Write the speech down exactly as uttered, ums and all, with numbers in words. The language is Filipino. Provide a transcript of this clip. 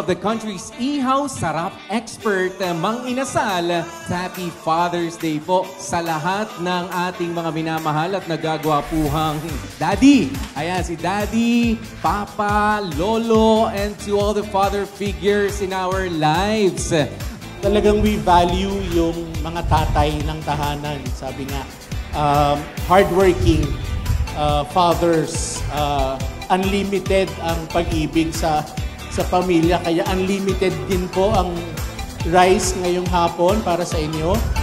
of the country's ihaw sarap expert, Mang Inasal. Happy Father's Day po sa lahat ng ating mga minamahal at nagagwapuhang Daddy. Ayan, si Daddy, Papa, Lolo, and to all the father figures in our lives. Talagang we value yung mga tatay ng tahanan. Sabi nga, um, hardworking uh, fathers, uh, unlimited ang pag-ibig sa sa pamilya. Kaya unlimited din po ang rice ngayong hapon para sa inyo.